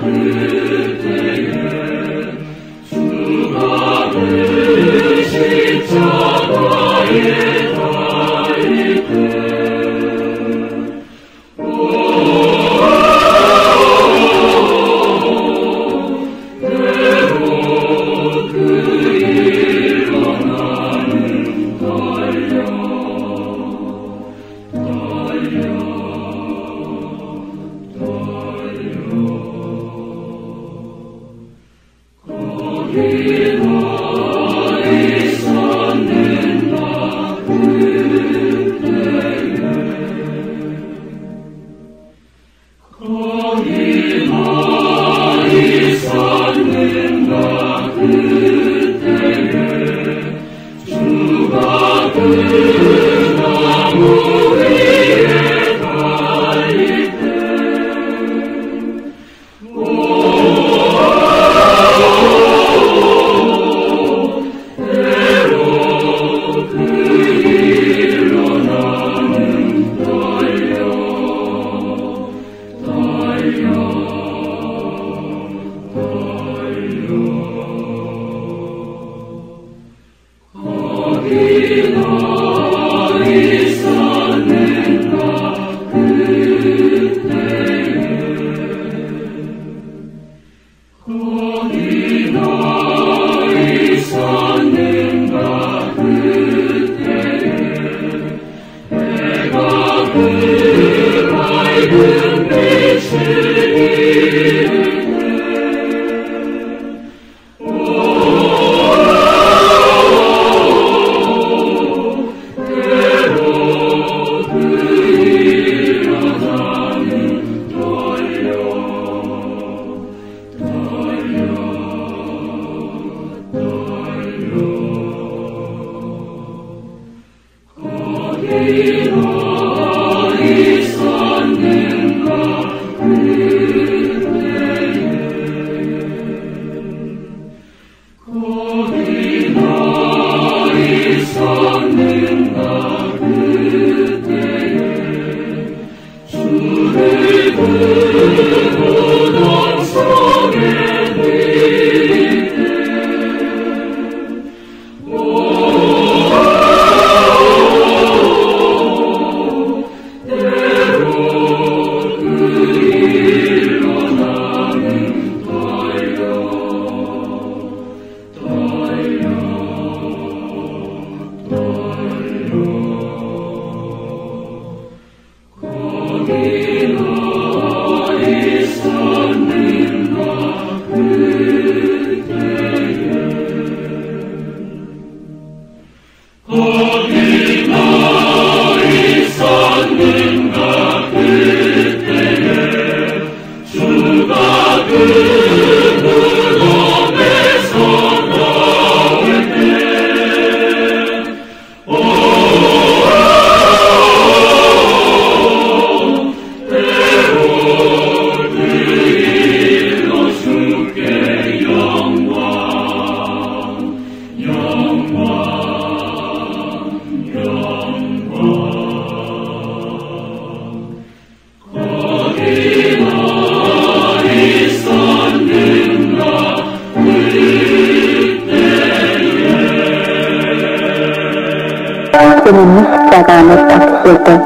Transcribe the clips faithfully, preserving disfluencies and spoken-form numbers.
그는 십자가 안에 닥칠 때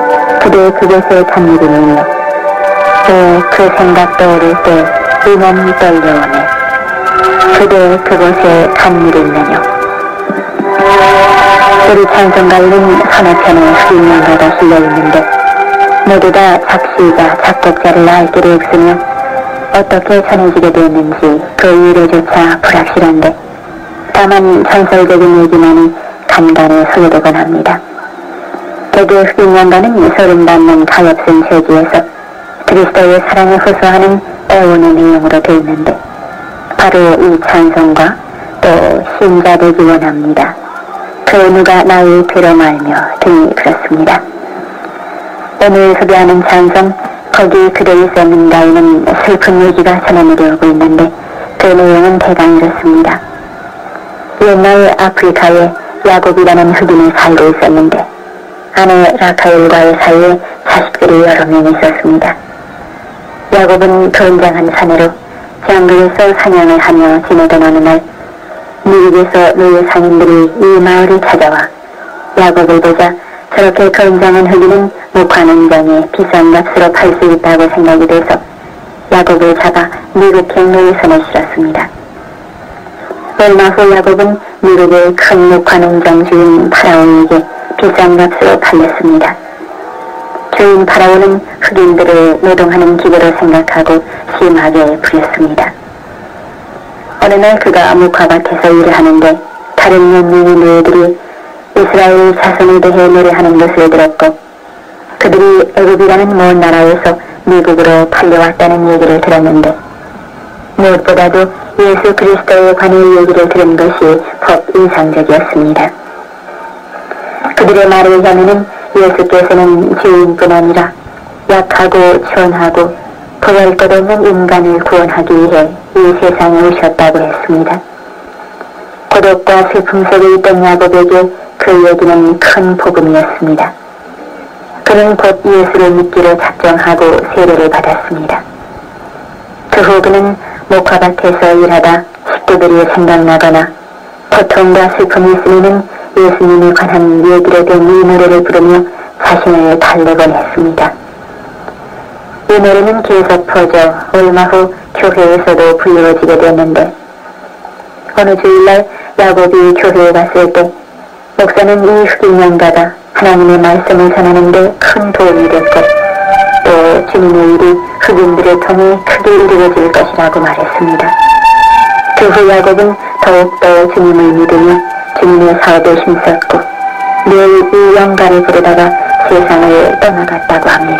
그대 그것에 찬미를 눌러 그 생각 떠오를 때 의만 떨려오네. 그대 그것에 감미를 내며 우리 찬송가에는 서너 편의 흑인연가가 실려있는데 모두 다 작시가 작곡자를 알 길이 없으며 어떻게 전해지게 됐는지 그 이유조차 불확실한데 다만 전설적인 얘기만이 간간히 소개되곤 합니다. 대개 흑인연가는 소름받는 가엾은 세계에서 그리스도의 사랑을 호소하는 애원의 내용으로 되어 있는데 바로 이 찬송과 또 신자되기 원합니다. 그 누가 나의 피로 말며 등이 그렇습니다. 오늘 소개하는 찬송 거기 그대 있었는가에는 슬픈 얘기가 전해내려 오고 있는데 그 내용은 대강 이렇습니다. 옛날 아프리카에 야곱이라는 흑인이 살고 있었는데 아내 라카엘과의 사이에 자식들이 여러 명 있었습니다. 야곱은 건장한 사내로 장국에서 사냥을 하며 지내던 어느 날 미국에서 노예 상인들이 이 마을을 찾아와 야곱을 보자 저렇게 건장한 흑인은 목화 농장에 비싼 값으로 팔 수 있다고 생각이 돼서 야곱을 잡아 미국행 노예선에 실었습니다. 얼마 후 야곱은 미국의 큰 목화 농장 주인 파라오에게 비싼 값으로 팔렸습니다. 주인 파라오는 흑인들을 노동하는 기계로 생각하고 심하게 부렸습니다. 어느 날 그가 목화밭에서 일을 하는데 다른 연맹의 노예들이 이스라엘 자손에 대해 노래하는 것을 들었고 그들이 애굽이라는 먼 나라에서 미국으로 팔려왔다는 얘기를 들었는데 무엇보다도 예수 그리스도에 관한 얘기를 들은 것이 더 인상적이었습니다. 그들의 말에 의하면 예수께서는 주인뿐 아니라 약하고 천하고 보잘것없는 인간을 구원하기 위해 이 세상에 오셨다고 했습니다. 고독과 슬픔 속에 있던 야곱에게 그 얘기는 큰 복음이었습니다. 그는 곧 예수를 믿기로 작정하고 세례를 받았습니다. 그 후 그는 목화밭에서 일하다 식구들이 생각나거나 고통과 슬픔이 있으면 예수님에 관한 얘기를 된 이 노래를 부르며 자신을 달래곤 했습니다. 이 노래는 계속 퍼져 얼마 후 교회에서도 불러지게 됐는데 어느 주일날 야곱이 교회에 갔을 때 목사는 이 흑인 양가가 하나님의 말씀을 전하는데 큰 도움이 됐고 또 주님의 일이 흑인들을 통해 크게 이루어질 것이라고 말했습니다. 그 후 야곱은 더욱더 주님을 믿으며 주님의 사업에 힘썼고 매일 이 양가를 부르다가 세상을 떠나갔다고 합니다.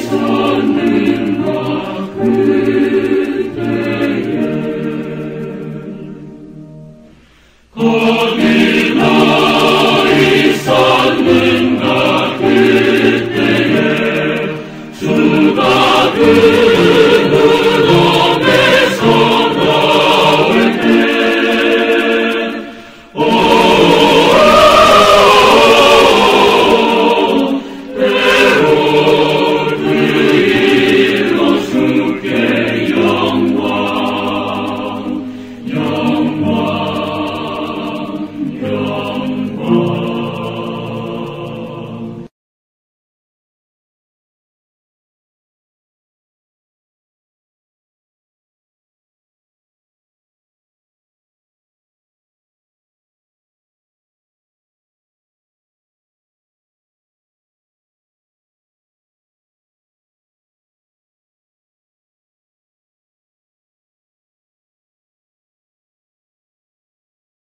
네.